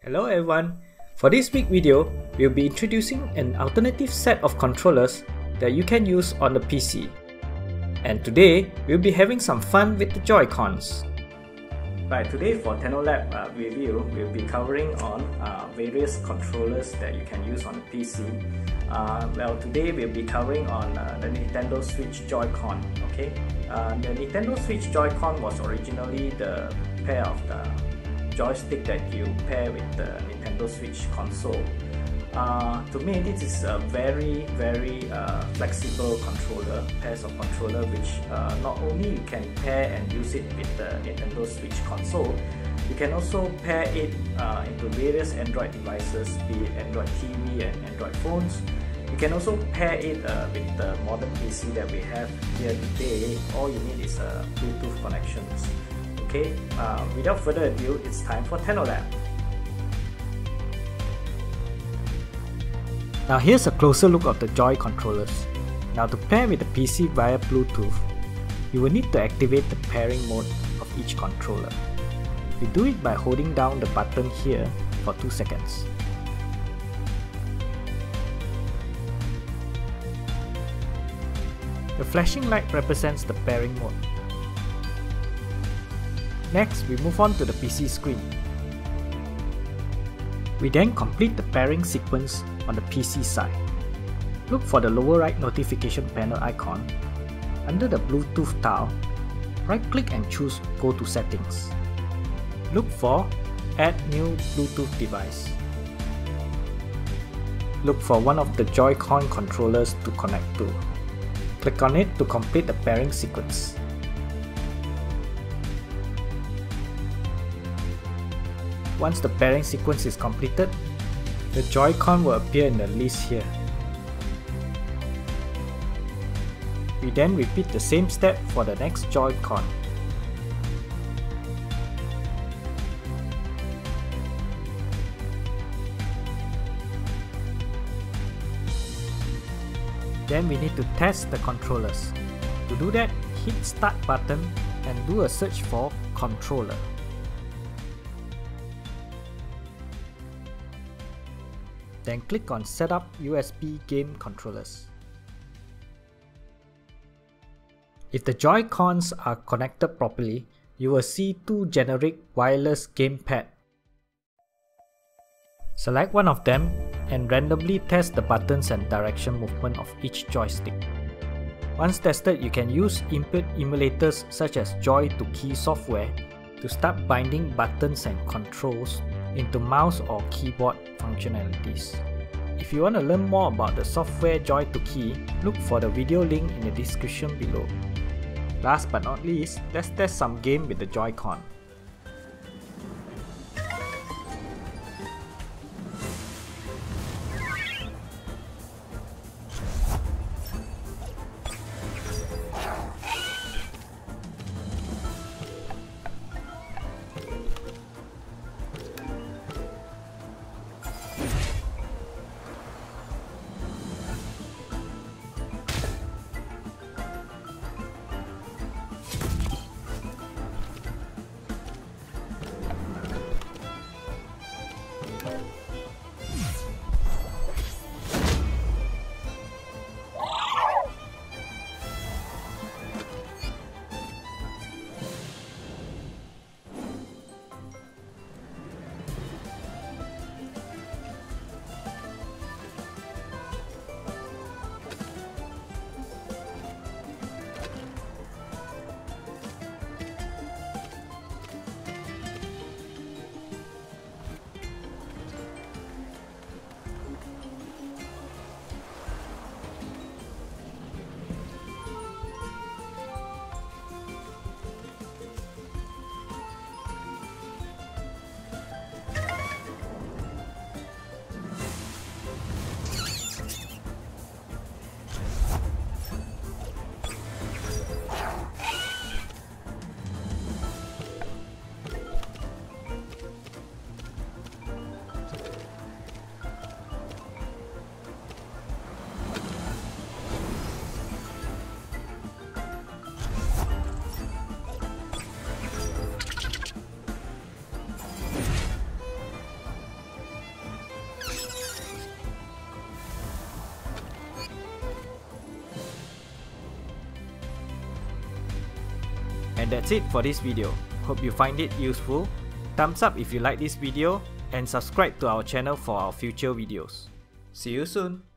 Hello everyone, for this week video, we'll be introducing an alternative set of controllers that you can use on the PC. And today, we'll be having some fun with the Joy-Cons. Right, today for A11yLab review, we'll be covering on various controllers that you can use on the PC. Today we'll be covering on the Nintendo Switch Joycon. Okay, the Nintendo Switch Joycon was originally the pair of the joystick that you pair with the Nintendo Switch console. To me, this is a very flexible controller, pairs of controller which not only you can pair and use it with the Nintendo Switch console, you can also pair it into various Android devices, be it Android TV and Android phones. You can also pair it with the modern PC that we have here today. All you need is Bluetooth connections. Okay, without further ado, it's time for A11yLab. Now here's a closer look of the Joy controllers. Now to pair with the PC via Bluetooth, you will need to activate the pairing mode of each controller. You do it by holding down the button here for 2 seconds. The flashing light represents the pairing mode. Next, we move on to the PC screen. We then complete the pairing sequence on the PC side. Look for the lower right notification panel icon. Under the Bluetooth tile, right-click and choose Go to Settings. Look for Add New Bluetooth Device. Look for one of the Joy-Con controllers to connect to. Click on it to complete the pairing sequence. Once the pairing sequence is completed, the Joy-Con will appear in the list here. We then repeat the same step for the next Joy-Con. Then we need to test the controllers. To do that, hit Start button and do a search for Controller. Then click on Setup USB Game Controllers. If the Joy-Cons are connected properly, you will see two generic wireless gamepad. Select one of them and randomly test the buttons and direction movement of each joystick. Once tested, you can use input emulators such as Joy2Key software to start binding buttons and controls into mouse or keyboard functionalities. If you want to learn more about the software Joy2Key, look for the video link in the description below. Last but not least, let's test some game with the Joy-Con. And that's it for this video. Hope you find it useful. Thumbs up if you like this video and subscribe to our channel for our future videos. See you soon!